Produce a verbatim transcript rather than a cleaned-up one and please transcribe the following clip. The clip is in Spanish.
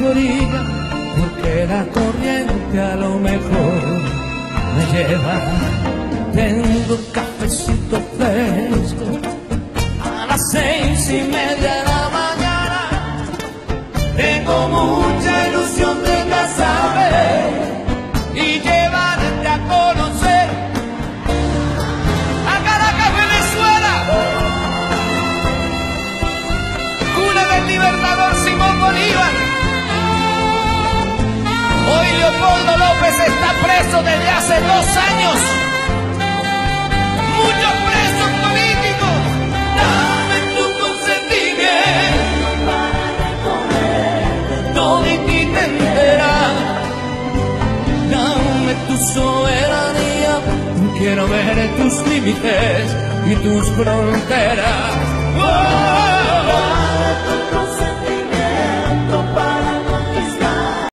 tu orilla, porque la corriente a lo mejor me lleva. Tengo cafecito fresco a las seis y media de la mañana. Tengo mucha ilusión de casarme y llevarte a conocer a Caracas, Venezuela, cuna del libertador Simón Bolívar. Hoy Leopoldo López está preso desde hace dos años. Muchos presos políticos. Dame tu consentimiento para recorrer todo y ti te enteras. Dame tu soberanía, quiero ver tus límites y tus fronteras. ¡Oh!